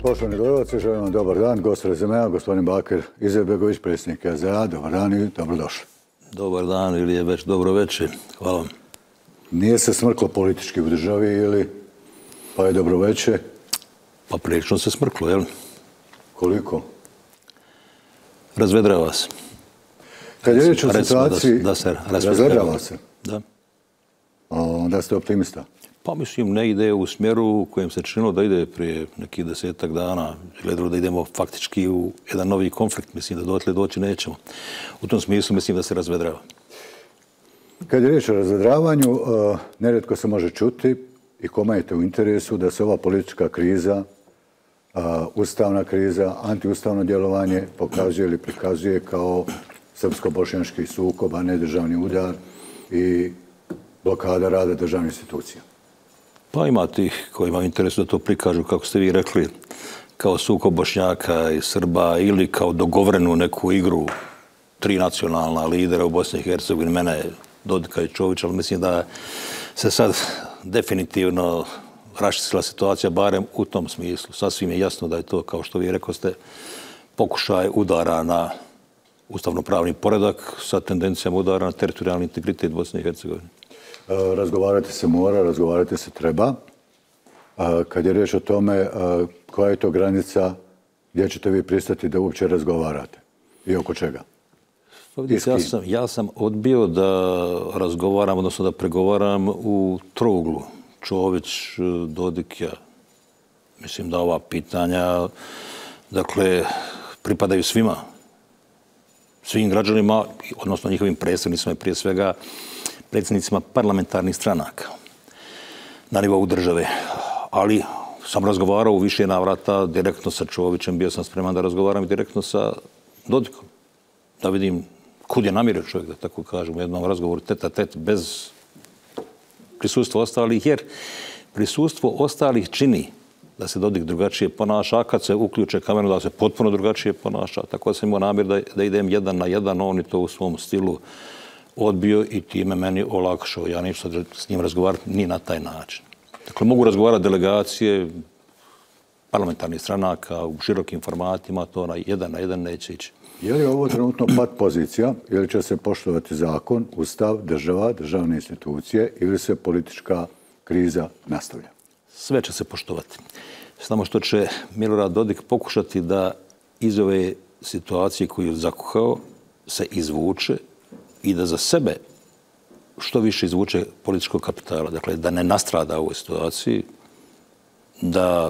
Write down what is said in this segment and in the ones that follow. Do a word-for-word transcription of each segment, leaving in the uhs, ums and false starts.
Poštovani gledalci, želim vam dobar dan. Gost Rezimea, gospodin Bakir Izetbegović, predsjednik S D A. Dobar dan i dobrodošli. Dobar dan ili je već dobro večer. Hvala vam. Nije se smrklo politički u državi ili pa je dobro večer? Pa prilično se smrklo, jel? Koliko? Razvedrava se. Kad je riječ o situaciji, da se razvedrava se? Da. Onda ste optimista? Pa mislim, ne ide u smjeru u kojem se činilo da ide prije nekih desetak dana. Gledalo da idemo faktički u jedan novi konflikt. Mislim da dotle doći nećemo. U tom smislu mislim da se razvedrava. Kad je riječ o razvedravanju, nerijetko se može čuti i kome je to u interesu da se ova politička kriza, ustavna kriza, antiustavno djelovanje pokazuje ili prikazuje kao srpsko-bošnjački sukob, a ne državni udar i blokada rada državnih institucija. Pa ima tih koji imaju interesu da to prikažu, kako ste vi rekli, kao sukob Bošnjaka i Srba ili kao dogovorenu neku igru tri nacionalna lidera u Bosni i Hercegovini, mene, Dodika i Čovića, ali mislim da se sad definitivno raščistila situacija, barem u tom smislu. Sasvim je jasno da je to, kao što vi rekoste, pokušaj udara na ustavno-pravni poredak sa tendencijama udara na teritorijalni integritet Bosne i Hercegovine. Razgovarati se mora, razgovarati se treba. Kad je riječ o tome, koja je to granica gdje ćete vi pristati da uopće razgovarate i oko čega? Ja sam, ja sam odbio da razgovaram, odnosno da pregovaram u trouglu. Čović, Dodik, ja. Mislim da ova pitanja, dakle, pripadaju svima. Svim građanima, odnosno njihovim predstavnicima i prije svega predsjednicima parlamentarnih stranaka na nivou države. Ali sam razgovarao u više navrata direktno sa Čovićem, bio sam spreman da razgovaram i direktno sa Dodikom. Da vidim kud je namirio čovjek, da tako kažem, u jednom razgovoru tete a tet, bez prisustva ostalih, jer prisustvo ostalih čini da se Dodik drugačije ponaša, a kad se uključe kameru da se potpuno drugačije ponaša. Tako da sam imao namjer da, da idem jedan na jedan, on je to u svom stilu odbio i time meni olakšao. Ja neću sad s njim razgovarati ni na taj način. Dakle, mogu razgovarati delegacije parlamentarnih stranaka u širokim formatima, to na jedan na jedan neće ići. Je li ovo trenutno pat pozicija ili će se poštovati zakon, ustav, država, državne institucije ili se politička kriza nastavlja? Sve će se poštovati. Samo što će Milorad Dodik pokušati da iz ove situacije koju je zakuhao se izvuče i da za sebe što više izvuče političkog kapitala. Dakle, da ne nastrada u ovoj situaciji, da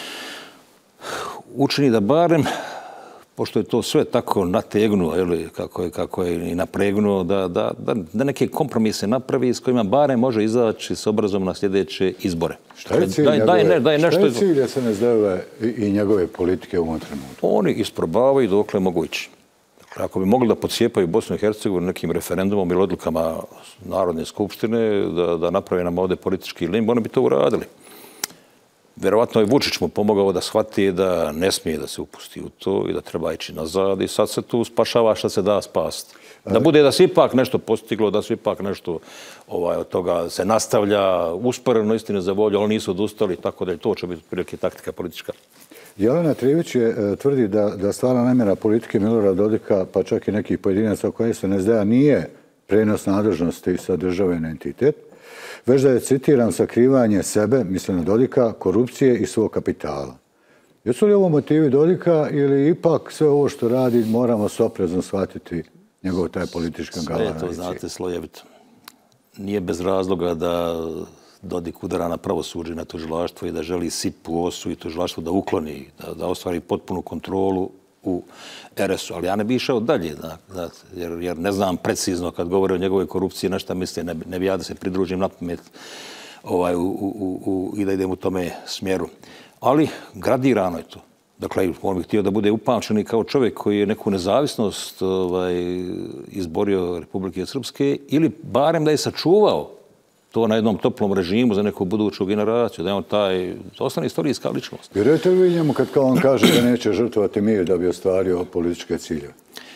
učini da barem, pošto je to sve tako nategnuo, ili kako je, kako je i napregnuo, da, da, da, da neke kompromise napravi s kojima barem može izaći s obrazom na sljedeće izbore. Šta je cilj, daj, njegove, daj, daj nešto šta je cilj S N S D-ove i, i njegove politike u ovom trenutku? Oni isprobavaju dokle mogu ići. Dakle, ako bi mogli da pocijepaju Bosnu i Hercegovinu nekim referendumom ili odlukama Narodne skupštine, da, da naprave nam ovdje politički limbo, oni bi to uradili. Vjerovatno je Vučić mu pomogao da shvati da ne smije da se upusti u to i da treba ići nazad i sad se tu spašava što se da spasti. Da bude da se ipak nešto postiglo, da se ipak nešto ovaj, od toga se nastavlja usporeno istine za volju, ali nisu odustali, tako da je to će biti prilike taktika politička. Jelena Trivić je tvrdi da, da stvarna namjera politike Milorada Dodika, pa čak i nekih pojedinaca koje S N S D-a nije prenos nadležnosti sa države na entitet, već da je, citiram, sakrivanje sebe, mislim na Dodika, korupcije i svog kapitala. Jesu li ovo motivi Dodika ili ipak sve ovo što radi moramo s oprezom shvatiti njegov taj politički angažman? Sve to znate slojevito. Nije bez razloga da Dodik udara na pravosuđe, na tužilaštvo i da želi sip u osu i tužilaštvo da ukloni, da, da ostvari potpunu kontrolu u R S U. Ali ja ne bi išao dalje, da, da, jer, jer ne znam precizno kad govore o njegovoj korupciji na šta misle, ne, ne bi ja da se pridružim na pamet ovaj, u, u, u, i da idem u tome smjeru. Ali gradirano je to. Dakle, on bi htio da bude upamćen kao čovjek koji je neku nezavisnost ovaj, izborio Republike Srpske ili barem da je sačuvao to na jednom toplom režimu za neku buduću generaciju, da je on taj ostane istorijska ličnost. Vjerujete li vi njemu kad kao on kaže da neće žrtvovati mir da bi ostvario političke ciljeve?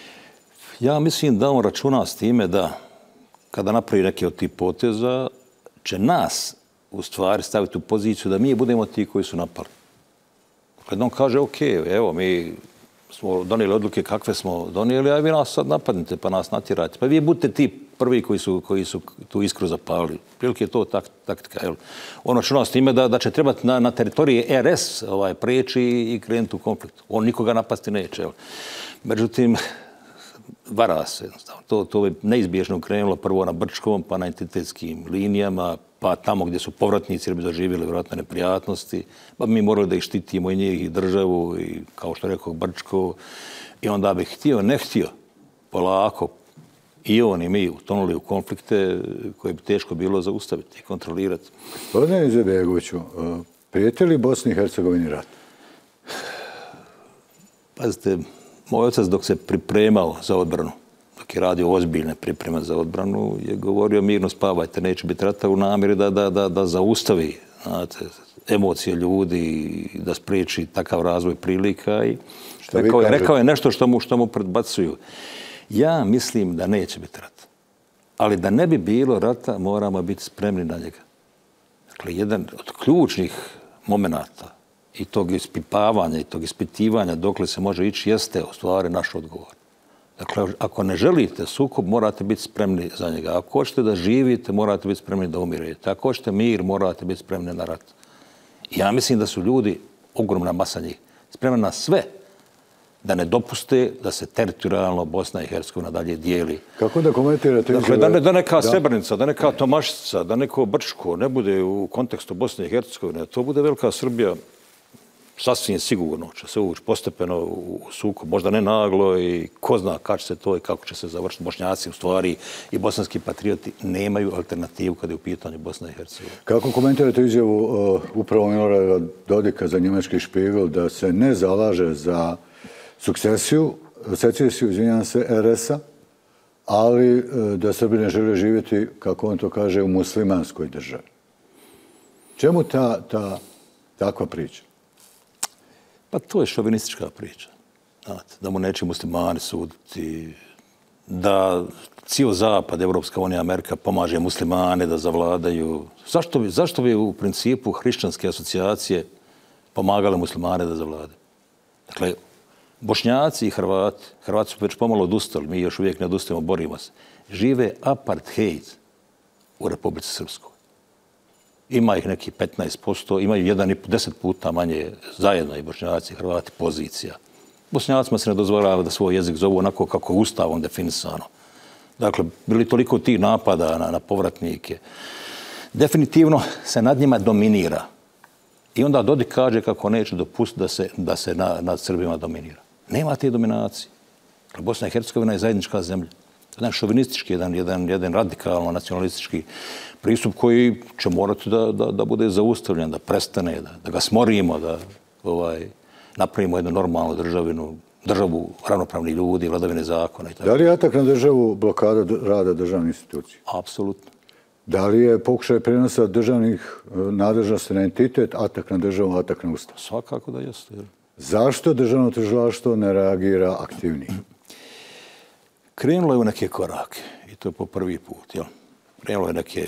Ja mislim da on računa s time da kada napravi neke od tih poteza, će nas u stvari staviti u poziciju da mi budemo ti koji su napali. Kad on kaže, ok, evo, mi smo donijeli odluke kakve smo donijeli, a vi nas sad napadnite pa nas natjerate. Pa vi budete ti prvi koji su, koji su tu iskru zapalili. Prilike je to tak, taktika. Jel? Ono čuno s time da, da će trebati na, na teritoriji R S ovaj, preći i krenuti u konflikt. On nikoga napasti neće. Jel? Međutim, vara se. To, to je neizbježno krenulo prvo na Brčkom, pa na entitetskim linijama, pa tamo gdje su povratnici jer bi doživjeli vjerojatno neprijatnosti, pa bi mi morali da ih štitimo i njih i državu, i kao što rekao Brčko, i onda bi htio, ne htio, polako, i on i mi utonuli u konflikte koje bi teško bilo zaustaviti i kontrolirati. Gospodine Izetbegoviću, prijeti li Bosni i Hercegovini rat? Pazite, moj otac dok se pripremao za odbranu, dok je radio ozbiljne pripreme za odbranu, je govorio mirno spavajte, neće biti rata u namjeri da, da, da, da zaustavi znate, emocije ljudi, da spriječi takav razvoj prilika. I rekao, je, rekao je nešto što mu, što mu predbacuju. Ja mislim da neće biti rata. Ali da ne bi bilo rata, moramo biti spremni na njega. Dakle, jedan od ključnih momenata i tog ispipavanja i tog ispitivanja dokle se može ići jeste u stvari naš odgovor. Dakle, ako ne želite sukob, morate biti spremni za njega. Ako hoćete da živite, morate biti spremni da umirete. Ako hoćete mir, morate biti spremni na rat. Ja mislim da su ljudi, ogromna masa njih, spremna na sve da ne dopuste da se teritorijalno Bosna i Hercegovina dalje dijeli. Kako da komentirate? Dakle, da, ne, da neka da. Srebrenica, da neka Tomašica, da neko Brčko ne bude u kontekstu Bosne i Hercegovine, to bude velika Srbija, sasvim sigurno će se uvući postepeno u sukob, možda ne naglo i ko zna kad će se to i kako će se završiti. Bošnjaci u stvari i bosanski patrioti nemaju alternativu kada je u pitanju Bosna i Hercegovina. Kako komentirate izjavu uh, upravo Milorada Dodika za njemački Špigel da se ne zalaže za sukcesiju, secesiju, izvinjam se, R S-a, ali uh, da Srbi ne žele živjeti, kako on to kaže, u muslimanskoj državi? Čemu ta, ta takva priča? Pa to je šovinistička priča. Znate, da mu neće muslimani suditi, da cijel Zapad, Evropska unija, Amerika pomaže muslimane da zavladaju. Zašto bi, zašto bi u principu hrišćanske asocijacije pomagale muslimane da zavladaju? Dakle, Bošnjaci i Hrvati, Hrvati su već pomalo odustali, mi još uvijek ne odustajemo, borimo se, žive apartheid u Republici Srpskoj. Ima ih neki petnaest posto, imaju jedan i deset puta manje zajedno i Bošnjaci i Hrvati pozicija. Bošnjacima se ne dozvoljava da svoj jezik zovu onako kako je ustavom definisano. Dakle, bili toliko tih napada na, na povratnike. Definitivno se nad njima dominira. I onda Dodik kaže kako neće dopustiti da se, da se na, nad Srbima dominira. Nema te dominacije. Dakle, Bosna i Hercegovina je zajednička zemlja. Jedan šovinistički, jedan, jedan, jedan radikalno nacionalistički pristup koji će morati da, da, da bude zaustavljen, da prestane, da, da ga smorimo, da ovaj, napravimo jednu normalnu državinu, državu ravnopravnih ljudi, vladavine zakona i tako. Da li je atak na državu blokada rada državnih institucija? Apsolutno. Da li je pokušaj prenosa državnih nadležnosti na entitet, atak na državu, atak na ustav? Svakako da jeste. Zašto državno tužilaštvo ne reagira aktivnije? Krenulo je u neke korake i to je po prvi put. Jel? Krenulo je neke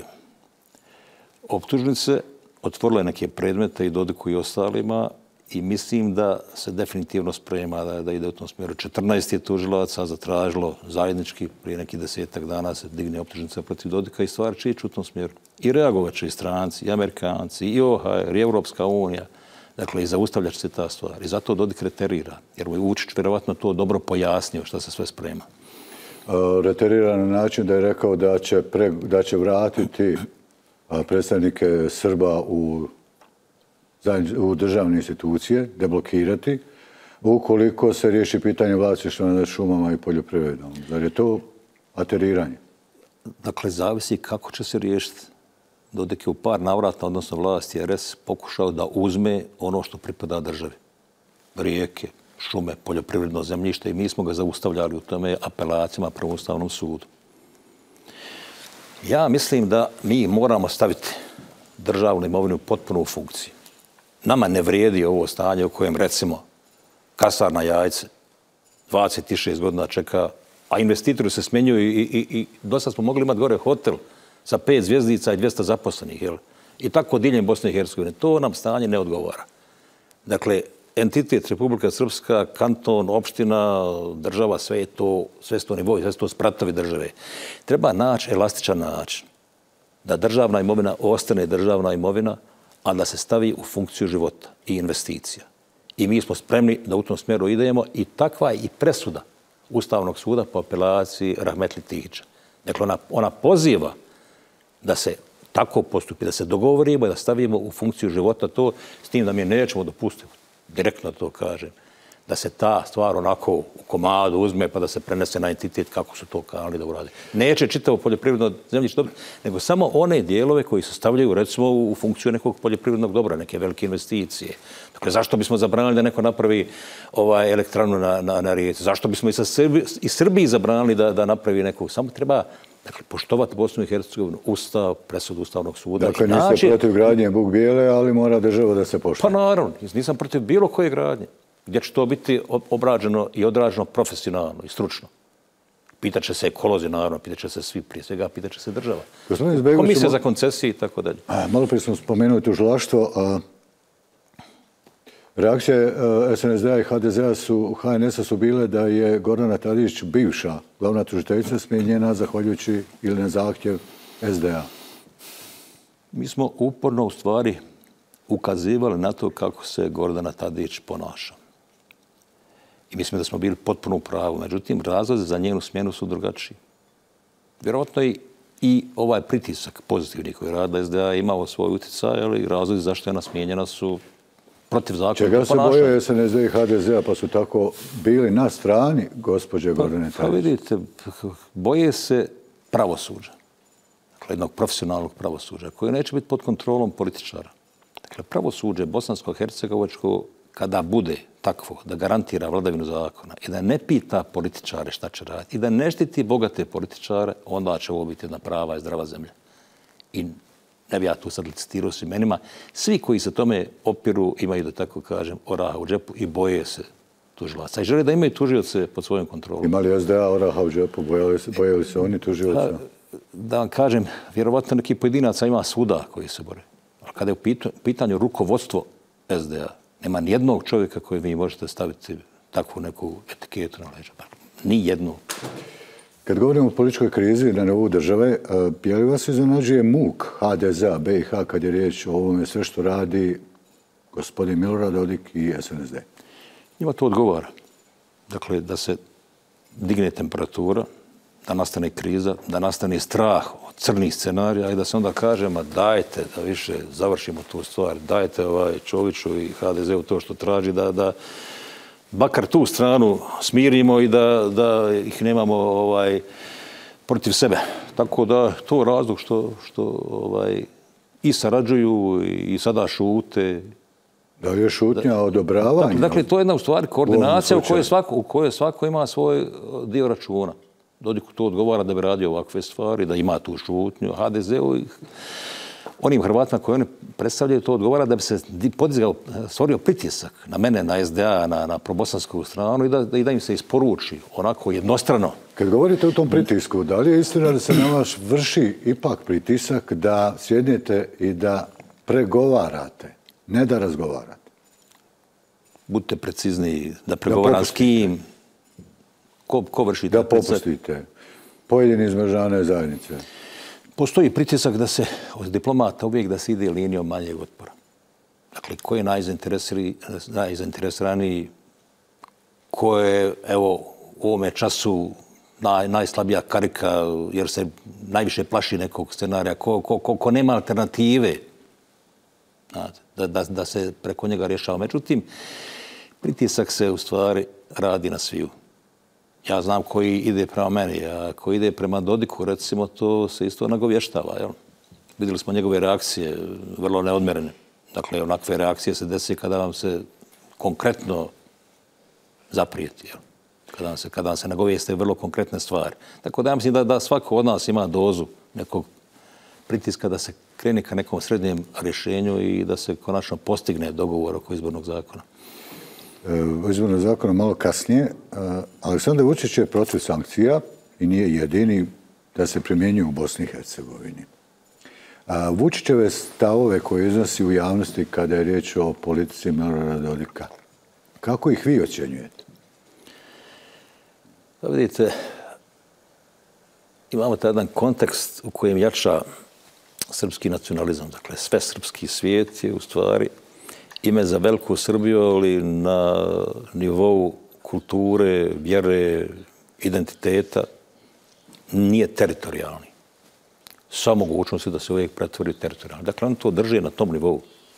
optužnice, otvorilo je neke predmete i Dodiku i ostalima i mislim da se definitivno sprema da, da ide u tom smjeru. četrnaest je tužilaca zatražilo zajednički, prije nekih desetak dana se digne optužnica protiv Dodika i stvar će ići u tom smjeru. I reagovat će i stranci, i Amerikanci, i O H R, i Evropska unija. Dakle, i zaustavljaće se ta stvar. I zato Dodik reterira, jer mu je Vučić vjerovatno to dobro pojasnio šta se sve sprema. Reterira na način da je rekao da će, pre, da će vratiti predstavnike Srba u, u državne institucije, deblokirati, ukoliko se riješi pitanje vlasništva nad šumama i poljoprivredom. Zar je to ateriranje? Dakle, zavisi kako će se riješiti. Dodik je u par navrata, odnosno vlasti R S, pokušao da uzme ono što pripada državi. Rijeke, šume, poljoprivredno zemljište i mi smo ga zaustavljali u tome apelacijama prema Ustavnom sudu. Ja mislim da mi moramo staviti državnu imovinu potpuno u funkciju. Nama ne vrijedi ovo stanje u kojem, recimo, kasar na jajce dvadeset šest godina čeka, a investitori se smjenjuju i, i, i dosta smo mogli imati gore hotel sa pet zvjezdica i dvjesto zaposlenih. Jel? I tako diljem Bosne i Hercegovine. To nam stanje ne odgovara. Dakle, entitet Republika Srpska, kanton, opština, država, sve je to, sve su to nivoji, sve su to spratovi države. Treba naći elastičan način da državna imovina ostane državna imovina, a da se stavi u funkciju života i investicija. I mi smo spremni da u tom smjeru idemo i takva je i presuda Ustavnog suda po apelaciji Rahmetli Tihića. Dakle, ona, ona poziva da se tako postupi, da se dogovorimo i da stavimo u funkciju života to, s tim da mi nećemo dopustiti, direktno to kažem, da se ta stvar onako u komadu uzme pa da se prenese na entitet kako su to kanali da urade. Neće čitavo poljoprivredno zemljište dobro, nego samo one dijelove koji se stavljaju recimo u funkciju nekog poljoprivrednog dobra, neke velike investicije. Dakle, zašto bismo zabranili da neko napravi ovaj, elektranu na, na, na rijeci? Zašto bismo i, sa Srbi, i Srbiji zabranili da, da napravi nekog? Samo treba dakle, poštovati Bosnu i Hercegovinu, Ustav, presudu Ustavnog suda. Dakle, niste naći... protiv gradnje Buk Bijele, ali mora država da se poštuje. Pa naravno, nisam protiv bilo koje gradnje, gdje će to biti obrađeno i odrađeno profesionalno i stručno. Pitaće se ekolozi, naravno, pitaće se svi, prije svega pitaće se država. Komisija za koncesije i tako dalje. Malo prije smo spomenuli tužilaštvo. Reakcije S N S D-a i H D Z-a su, H N S-a su bile da je Gordana Tadić, bivša glavna tužiteljica, smijenjena zahvaljujući ili na zahtjev S D A. Mi smo uporno u stvari ukazivali na to kako se Gordana Tadić ponaša. I mislim da smo bili potpuno u pravu. Međutim, razlozi za njenu smjenu su drugačiji. Vjerovatno i, i ovaj pritisak pozitivni koji je radila S D A imao svoj utjecaj, ali razlozi zašto je ona smijenjena su protiv zakona. Čega se boje S N S D i H D Z-a pa su tako bili na strani gospođe Gordane Tadić? Pa, pa vidite, boje se pravosuđa. Dakle, jednog profesionalnog pravosuđa koje neće biti pod kontrolom političara. Dakle, pravosuđe bosansko-hercegovačko kada bude takvo da garantira vladavinu zakona i da ne pita političare šta će raditi i da ne štiti bogate političare, onda će ovo biti jedna prava i zdrava zemlja. I ne bi ja tu sad licitirao s imenima. Svi koji se tome opiru imaju, da tako kažem, oraha u džepu i boje se tužilaca. I žele da imaju tužioce pod svojom kontrolom. Ima li S D A oraha u džepu? Bojali se oni tužioca? Da vam kažem, vjerovatno neki pojedinaca ima svuda koji se bore. Ali kada je u pitanju rukovodstvo S D A, nema nijednog čovjeka koji vi možete staviti takvu neku etiketu na leđa. Ni jednog. Kad govorimo o političkoj krizi na nivou države, je li vas iznenađuje muk H D Z-a, B i H kad je riječ o ovome sve što radi gospodin Milorad Dodik i S N S D? Njima to odgovara. Dakle, da se digne temperatura, da nastane kriza, da nastane strah od crnih scenarija i da se onda kažemo dajte da više završimo tu stvar, dajte ovaj Čoviću i H D Z-u to što traži, da, da bakar tu stranu smirimo i da, da ih nemamo ovaj, protiv sebe. Tako da to je razlog što, što ovaj, i sarađuju i sada šute. Da li je šutnja odobravanja? Dakle, dakle, to je jedna u stvari koordinacija u kojoj svako, u kojoj svako ima svoj dio računa. Dodik to odgovara da bi radio ovakve stvari, da ima tu šutnju. H D Z-u i onim Hrvatima koji oni predstavljaju to odgovara da bi se podizgao, stvorio pritisak na mene, na S D A, na, na probosansku stranu i da, i da im se isporuči onako jednostrano. Kad govorite o tom pritisku, da li je istina da se na vas vrši ipak pritisak da sjednete i da pregovarate, ne da razgovarate? Budite precizniji, da pregovaram s kim, ko, ko vrši da popustite pojedini iz međunarodne zajednice. Postoji pritisak da se od diplomata uvijek da se ide linijom manjeg otpora. Dakle, ko je najzainteresiraniji, ko je, evo, u ovome času naj, najslabija karika, jer se najviše plaši nekog scenarija, ko, ko, ko, ko nema alternative, da, da, da se preko njega rješava. Međutim, pritisak se u stvari radi na sviju. Ja znam koji ide prema meni, a koji ide prema Dodiku, recimo, to se isto nagovještava. Jel? Vidjeli smo njegove reakcije, vrlo neodmerene. Dakle, onakve reakcije se desi kada vam se konkretno zaprijeti. Jel? Kada vam se, kada vam se nagovijeste vrlo konkretne stvari. Tako da ja mislim da, da svako od nas ima dozu nekog pritiska da se krene ka nekom srednjem rješenju i da se konačno postigne dogovor oko izbornog zakona. O izbornom zakonu malo kasnije. Aleksandar Vučić je protiv sankcija i nije jedini da se primjenjuju u Bosni i Hercegovini. Vučićeve stavove koje iznosi u javnosti kada je riječ o politici Milorada Dodika, Kako ih vi ocjenjujete? Pa vidite, imamo taj jedan kontekst u kojem jača srpski nacionalizam. Dakle, sve srpski svijet je u stvari ime za veliku Srbiju, ali na nivou kulture, vjere, identiteta nije teritorijalni. Sa mogućnosti da se uvijek pretvori teritorijalni. Dakle, on to drži na tom nivou.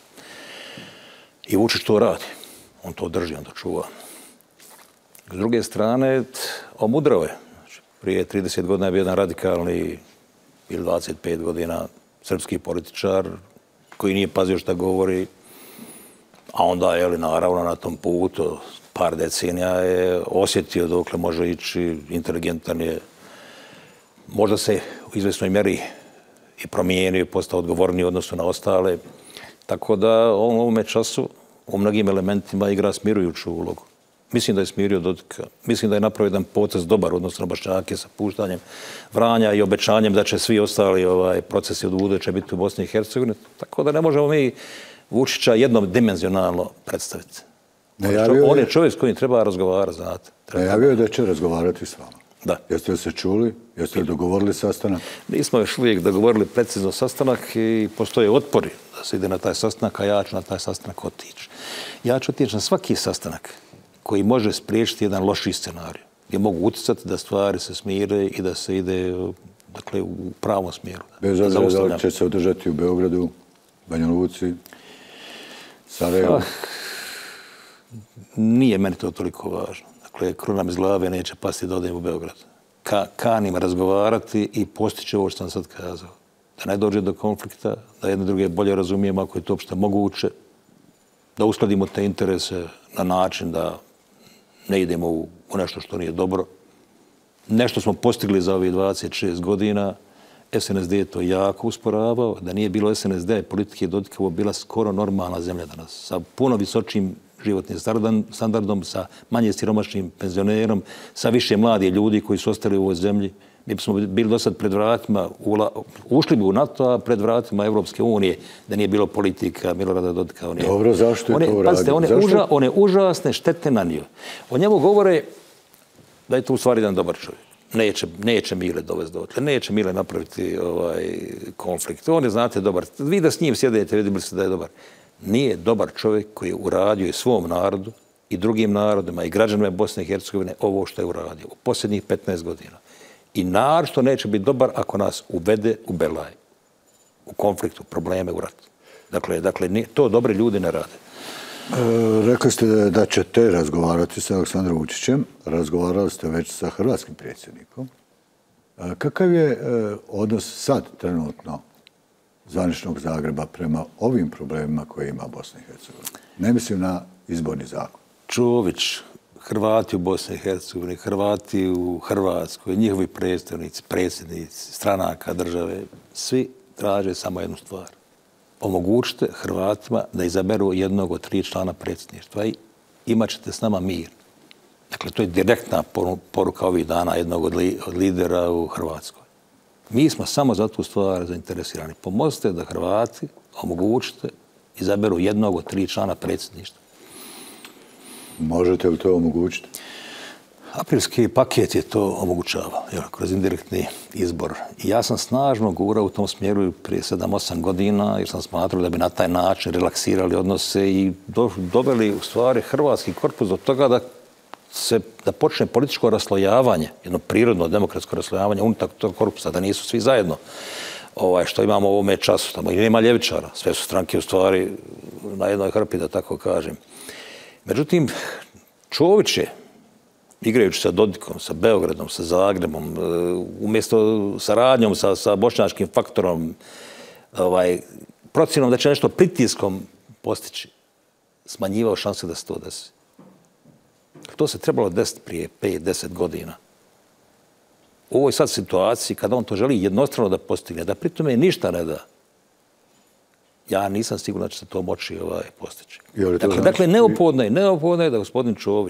I Vučić to radi. On to drži, on to čuva. S druge strane, omudrao je. Znači, prije trideset godina je bio jedan radikalni, ili dvadeset pet godina, srpski političar koji nije pazio šta govori, a onda je, naravno, na tom putu par decenija je osjetio dokle može ići, inteligentan je. Možda se u izvesnoj mjeri i promijenio i postao odgovorniji u odnosu na ostale. Tako da on u ovome času u mnogim elementima igra smirujuću ulogu. Mislim da je smirio Dodika. Mislim da je napravio jedan potez dobar odnosno na Bošnjake sa puštanjem Vranja i obećanjem da će svi ostali ovaj, procesi odvude će biti u Bosni i Hercegovini. Tako da ne možemo mi Vučića jednodimenzionalno predstaviti. Najavio on je čovjek s kojim treba razgovarati, znate. Najavio je da će razgovarati s vama. Da. Jeste li se čuli? Jeste li dogovorili sastanak? Nismo još uvijek dogovorili precizno sastanak i postoje otpori da se ide na taj sastanak, a ja ću na taj sastanak otići. Ja ću otići na svaki sastanak koji može spriječiti jedan loši scenarij, gdje mogu utjecati da stvari se smire i da se ide dakle, u pravom smjeru. Bez obzira da li će se održati u Beogradu, Banja Luci, Sarajevu? Ah, nije meni to toliko važno. Dakle, kruna mi iz glave neće pasti da odem u Beograd. Ka, kanim razgovarati i postići ovo što sam sad kazao. Da ne dođe do konflikta, da jedne druge bolje razumijemo ako je to uopšte moguće, da uskladimo te interese na način da ne idemo u, u nešto što nije dobro. Nešto smo postigli za ovih dvadeset šest godina. S N S D je to jako usporavao. Da nije bilo S N S D i politike Dodika, ovo bila skoro normalna zemlja danas. Sa puno visočim životnim standardom, sa manje siromašnim penzionerom, sa više mladih ljudi koji su ostali u ovoj zemlji. Mi smo bili do sad pred vratima, ušli bi u NATO, a pred vratima Evropske unije, da nije bilo politika Milorada Dodika. On je, Dobro, zašto je one, to uradio? Pazite, one, uža, one užasne štete nanio. O njemu govore da je to u stvari jedan dobar čovjek. Neće, neće Mile dovesti dotle, neće Mile napraviti ovaj, konflikt. On je, znate, dobar. Vi da s njim sjedete, vidjeli ste da je dobar. Nije dobar čovjek koji je uradio i svom narodu i drugim narodima i građanima Bosne i Hercegovine ovo što je uradio u posljednjih petnaest godina. I naročito neće biti dobar ako nas uvede u belaj, u konfliktu, probleme, u rat. Dakle, dakle to dobri ljudi ne rade. E, rekli ste da ćete razgovarati sa Aleksandrom Vučićem. Razgovarali ste već sa hrvatskim predsjednikom. E, kakav je e, odnos sad trenutno zvaničnog Zagreba prema ovim problemima koje ima Bosna i Hercegovina? Ne mislim na izborni zakon. Čović, Hrvati u Bosni i Hercegovini, Hrvati u Hrvatskoj, njihovi predstavnici, predsjednici, stranaka, države, svi traže samo jednu stvar. Omogućite Hrvatima da izaberu jednog od tri člana predsjedništva i imat ćete s nama mir. Dakle, to je direktna poruka ovih dana jednog od, li, od lidera u Hrvatskoj. Mi smo samo za tu stvar zainteresirani. Pomozite da Hrvati omogućite izaberu jednog od tri člana predsjedništva. Možete li to omogućiti? Aprilski paket je to omogućavao, kroz indirektni izbor. I ja sam snažno gurao u tom smjeru prije sedam osam godina, jer sam smatrao da bi na taj način relaksirali odnose i do, doveli u stvari hrvatski korpus do toga da se, da počne političko raslojavanje, jedno prirodno demokratsko raslojavanje unutar tog korpusa, da nisu svi zajedno. Ovaj, što imamo u ovome času, tamo i nema ljevičara, sve su stranke u stvari na jednoj hrpi, da tako kažem. Međutim, Čović je, igrajući sa Dodikom, sa Beogradom, sa Zagrebom, umjesto saradnjom sa, sa bošnjačkim faktorom, ovaj, procjenom da će nešto pritiskom postići, smanjivao šanse da se to desi. To se trebalo desiti prije pet do deset godina. U ovoj sad situaciji, kada on to želi jednostrano da postigne, da pritome ništa ne da, ja nisam siguran da će se to moći ovaj, postići. Dakle, znači... dakle, neophodno je, neophodno je da gospodin Čović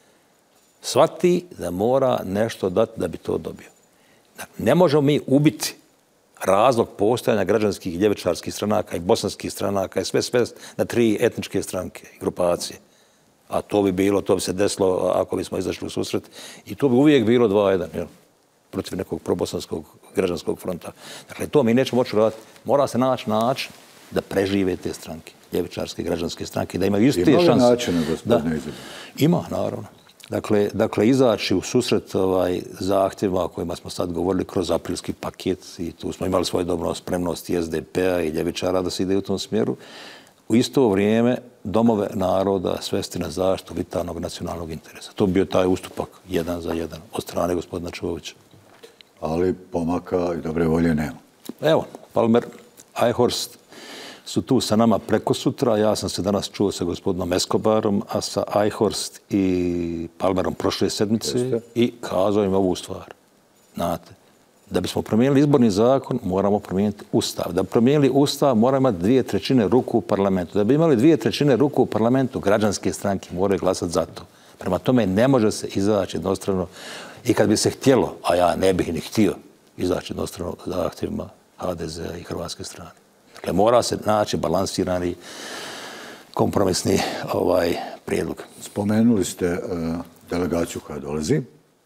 shvati da mora nešto dati da bi to dobio. Dakle, ne možemo mi ubiti razlog postojanja građanskih i ljevičarskih stranaka i bosanskih stranaka i sve sve na tri etničke stranke i grupacije. A to bi bilo, to bi se desilo ako bismo izašli u susret. I to bi uvijek bilo dva jedan, jel? Protiv nekog probosanskog građanskog fronta. Dakle, to mi nećemo moći raditi. Mora se naći način da prežive te stranke, ljevičarske građanske stranke, da imaju iste šanse. Ima li načina, gospodine Izetbegović? Ima, naravno. Dakle, dakle izaći u susret ovaj, zahtjevima o kojima smo sad govorili kroz aprilski paket i tu smo imali svoju dobru spremnost i es de pe-a i ljevičara da se ide u tom smjeru. U isto vrijeme domove naroda svesti na zaštitu vitalnog nacionalnog interesa. To bi bio taj ustupak jedan za jedan od strane gospodina Čovića. Ali pomaka i dobre volje nema. Evo, Palmer, Eichhorst su tu sa nama preko sutra. Ja sam se danas čuo sa gospodinom Escobarom, a sa Eichhorst i Palmerom prošle sedmice. Jeste. I kazao im ovu stvar. Znate, da bismo promijenili izborni zakon, moramo promijeniti ustav. Da bi promijenili ustav, moramo imati dvije trećine ruku u parlamentu. Da bi imali dvije trećine ruku u parlamentu, građanske stranke moraju glasati za to. Prema tome ne može se izaći jednostrano. I kad bi se htjelo, a ja ne bih ni htio, izaći jednostrano zahtjevima ha de zea i hrvatske strane. Dakle, mora se naći balansirani kompromisni ovaj prijedlog. Spomenuli ste uh, delegaciju koja dolazi,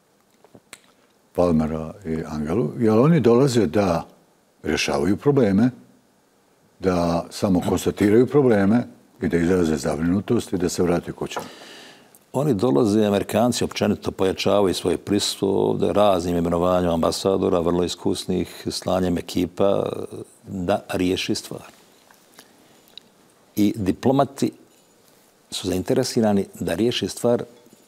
Palmera i Angelu. Jel oni dolaze da rješavaju probleme, da samo konstatiraju probleme i da izraze zabrinutost i da se vrati kućama? Oni dolaze, Amerikanci općenito pojačavaju svoje prisustvo ovdje raznim imenovanjem ambasadora, vrlo iskusnih, slanjem ekipa da riješi stvar. I diplomati su zainteresirani da riješi stvar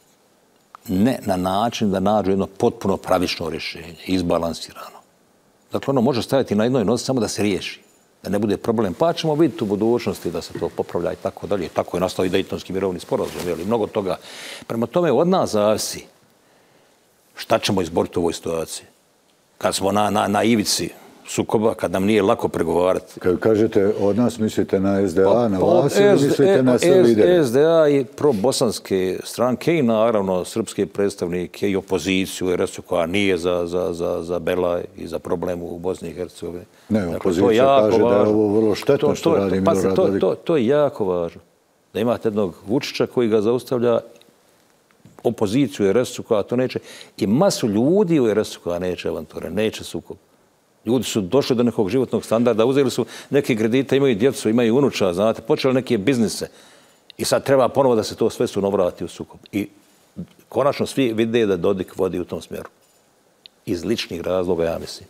ne na način da nađu jedno potpuno pravično rješenje, izbalansirano. Dakle, ono može staviti na jednoj nozi samo da se riješi, da ne bude problem. Pa ćemo vidjeti u budućnosti da se to popravlja i tako dalje. Tako je nastao i Dejtonski mirovni sporazum, jel? Mnogo toga. Prema tome, od nas zavisi šta ćemo izboriti u ovoj situaciji. Kad smo na, na, na ivici sukoba, kad nam nije lako pregovarati. Kad kažete od nas, mislite na es de a, pa, na vas ili mislite na sve lidere? es de a i pro-bosanske stranke i naravno srpske predstavnike i opoziciju u er es u koja nije za, za, za, za Belaj i za problem u Bosni i Hercegovini. Ne, dakle, opozicija kaže važno. Da je ovo vrlo štetno to, što to, radi Milorad to, Dodik. To, to je jako važno. Da imate jednog Vučića koji ga zaustavlja, opoziciju u er es u koja to neće i masu ljudi u er es u koja neće avanture, neće sukob. Ljudi su došli do nekog životnog standarda, uzeli su neke kredite, imaju djecu, imaju unuča, znate, počeli neke biznise. I sad treba ponovo da se to sve suno vrati u sukob. I konačno svi vide da Dodik vodi u tom smjeru. Iz ličnih razloga, ja mislim.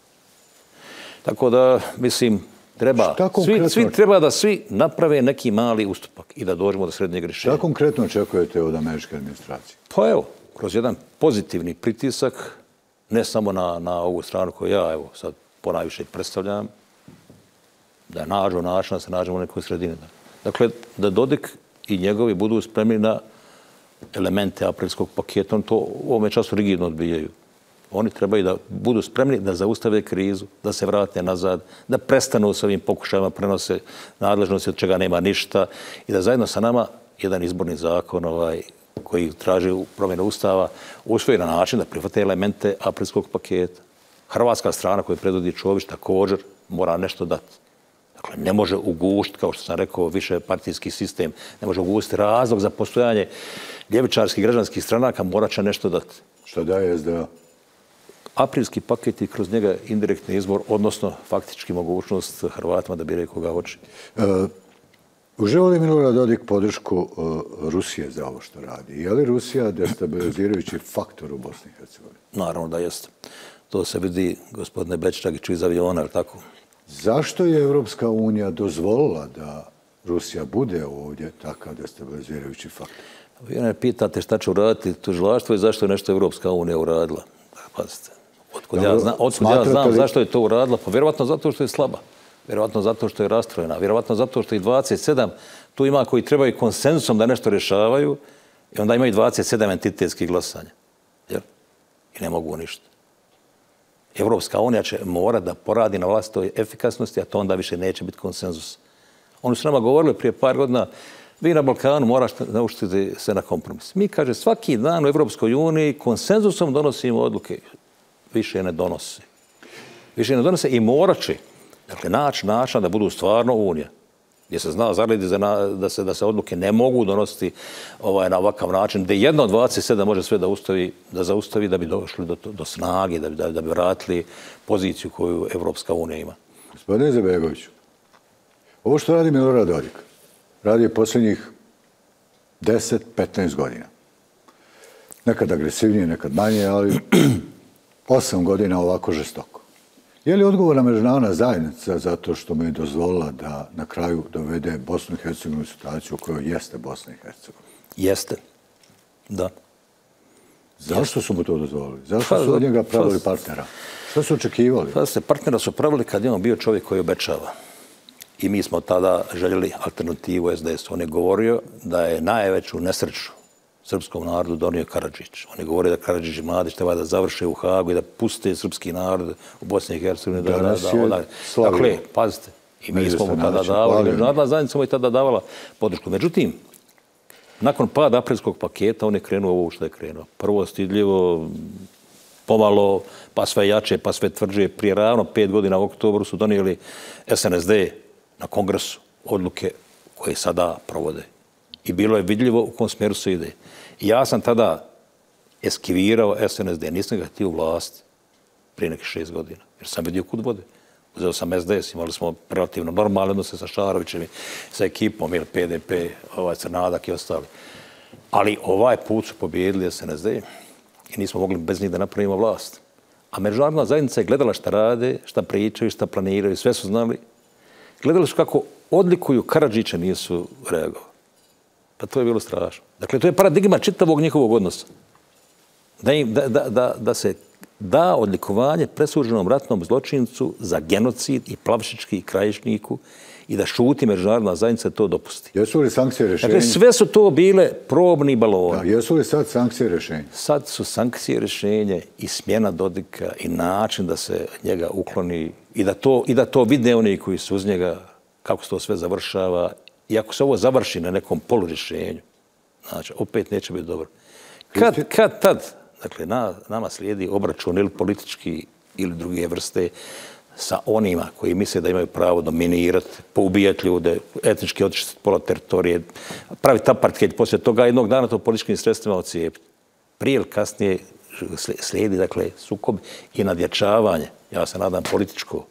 Tako da, mislim, treba, svi, svi treba da svi naprave neki mali ustupak i da dođemo do srednjeg rješenja. Šta konkretno očekujete od američke administracije? Pa evo, kroz jedan pozitivni pritisak, ne samo na, na ovu stranu koju ja evo, sad ponajviše predstavljam, da nađu način da se nađemo u nekoj sredini. Dakle, da Dodik i njegovi budu spremni na elemente aprilskog paketa, on to u ovome času rigidno odbijaju. Oni trebaju da budu spremni da zaustave krizu, da se vrate nazad, da prestanu s ovim pokušajima, prenose nadležnosti od čega nema ništa i da zajedno sa nama jedan izborni zakon ovaj, koji traži promjenu ustava, usvoji na način da prihvate elemente aprilskog paketa. Hrvatska strana koju predvodi Čović također mora nešto dati. Dakle, ne može ugušiti, kao što sam rekao, više partijski sistem, ne može ugušiti razlog za postojanje ljevičarskih građanskih stranaka, morat će nešto dati. Što daje es de a? Aprilski paket i kroz njega indirektni izbor, odnosno faktički mogućnost Hrvatima da biraju koga hoće. E, Uživa li Milorad Dodik podršku uh, Rusije za ovo što radi? Je li Rusija destabilizirajući faktor u Bosni i Hercegovini? Naravno da jeste. To se vidi, gospodine Beččagiću, iz aviona, ali tako? Zašto je Evropska unija dozvolila da Rusija bude ovdje takav destabilizirajući faktor? Vi ne pitate šta će uraditi tužilaštvo i zašto je nešto Evropska unija uradila. Pazite, otkud ja, zna, otkud ja znam li... zašto je to uradila? Pa vjerovatno zato što je slaba. Vjerovatno zato što je rastrojena. Vjerovatno zato što i dvadeset sedam tu ima koji trebaju konsenzusom da nešto rješavaju i onda imaju dvadeset sedam entitetskih glasanja. Jer? I ne mogu ništa. Evropska unija će mora da poradi na vlastitoj efikasnosti, a to onda više neće biti konsenzus. Oni su nama govorili prije par godina, vi na Balkanu morašte naučiti se na kompromis. Mi, kaže, svaki dan u Evropskoj uniji konsenzusom donosimo odluke. Više ne donose. Više ne donose i morat će, dakle, naći način da budu stvarno unija. gdje se zna zaradi da se, da se odluke ne mogu donositi ovaj, na ovakav način, gdje jedna od dvadeset sedam može sve da, ustavi, da zaustavi da bi došli do, do snage, da bi, da, da bi vratili poziciju koju Evropska unija ima. Gospodine Izetbegoviću, ovo što radi Milorad Dodik, radi posljednjih deset do petnaest godina. Nekad agresivnije, nekad manje, ali osam godina ovako žestoko. Je li odgovorna međunarodna zajednica zato što mu je dozvolila da na kraju dovede Bosnu i Hercegovinu u situaciju u kojoj jeste Bosna i Hercegovina? Jeste, da. Zašto su mu to dozvolili? Zašto su od njega pravili partnera? Što su očekivali? Pa se partnera su pravili kad je on bio čovjek koji obećava. I mi smo tada željeli alternativu es de es. On je govorio da je najveću nesreću srpskom narodu donio Karadžić. On je govorio da Karadžić i Mladić treba da završe u Hagu i da puste srpski narod u Bosni i Hercegovini. Da, da, da, da, dakle, pazite, i mi smo mu tada davali, međunarodna zajednica mu je tada davala podršku. Međutim, nakon pada aprilskog paketa, on je krenuo ovo što je krenuo. Prvo stidljivo, pomalo, pa sve jače, pa sve tvrđe. Prije ravno pet godina u oktobru su donijeli es en es de na kongresu odluke koje sada provode. I bilo je vidljivo u kom smjeru se ide. I ja sam tada eskivirao es en es de, nisam ga htio u vlast prije nekih šest godina, jer sam vidio kud vode. Uzeo sam es de es, imali smo relativno normalne odnose sa Šarovićem i sa ekipom, ili pe de pe, ovaj Crnadak i ostali. Ali ovaj put su pobijedili es en es de i nismo mogli bez njih da napravimo vlast. A međunarodna zajednica je gledala šta rade, šta pričaju, šta planiraju, sve su znali. Gledali su kako odlikuju Karadžića, nisu reagovali. Pa to je bilo strašno. Dakle, to je paradigma čitavog njihovog odnosa. Da, im, da, da, da, da se da odlikovanje presuđenom ratnom zločincu za genocid i Plavšički i Krajišniku i da šuti međunarodna zajednica to dopusti. Jesu li sankcije rješenja? Dakle, sve su to bile probni baloni. Da, jesu li sad sankcije rješenja? Sad su sankcije rješenje i smjena Dodika i način da se njega ukloni i da to, i da to vide oni koji su uz njega, kako se to sve završava. I ako se ovo završi na nekom polurješenju, znači, opet neće biti dobro. Kad, kad tad, dakle, na, nama slijedi obračun ili politički ili druge vrste sa onima koji misle da imaju pravo dominirati, poubijati ljude, etnički očistiti pola teritorije, praviti apartheid, poslije toga jednog dana to političkim sredstvima ocijepiti. Prije ili kasnije slijedi, dakle, sukob i nadjačavanje, ja se nadam, političko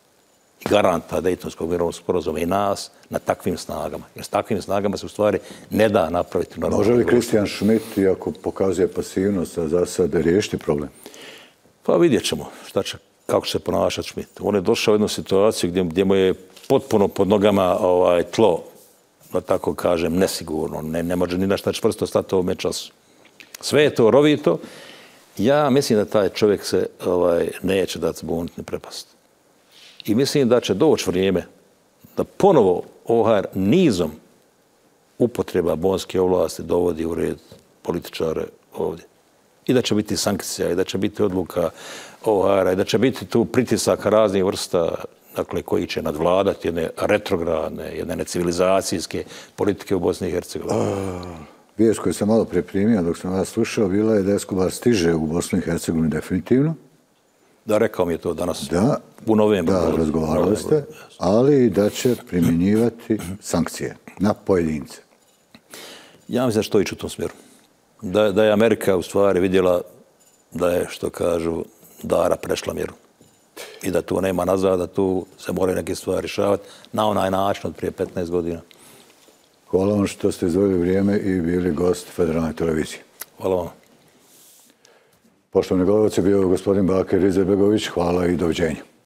i garanta Dejtonskog mirovnog sporazuma i nas na takvim snagama. Jer s takvim snagama se u stvari ne da napraviti normalno. Može li Kristijan Schmidt, iako pokazuje pasivnost, za sad riješiti problem? Pa vidjet ćemo šta će, kako će se ponašati Schmidt. On je došao u jednu situaciju gdje, gdje mu je potpuno pod nogama ovaj, tlo, da tako kažem, nesigurno. Ne, ne može ni na šta čvrsto stati u ovome času. Sve je to rovito. Ja mislim da taj čovjek se ovaj, neće dati zbuniti ni prepasti. I mislim da će doći vrijeme da ponovo O H R nizom upotreba bonske ovlasti dovodi u red političare ovdje. I da će biti sankcija, i da će biti odluka O H R-a, i da će biti tu pritisaka raznih vrsta, dakle, koji će nadvladati jedne retrogradne, jedne necivilizacijske politike u Bosni i Hercegovini. Vijest koju sam malo preprimio dok sam vas slušao bila je da Escobar stiže u Bosnu i Hercegovini definitivno. Da, rekao mi je to danas da, u novembru. Da, razgovarali ste, ali da će primjenjivati sankcije na pojedince. Ja mislim da što ići u tom smjeru. Da, da je Amerika u stvari vidjela da je, što kažu, Dara prešla mjeru. I da tu nema nazad, da tu se moraju neke stvari rješavati na onaj način od prije petnaest godina. Hvala vam što ste izdvojili vrijeme i bili gost Federalne televizije. Hvala vam. Poštovani gledalci, bio je gospodin Bakir Izetbegović. Hvala i doviđenja.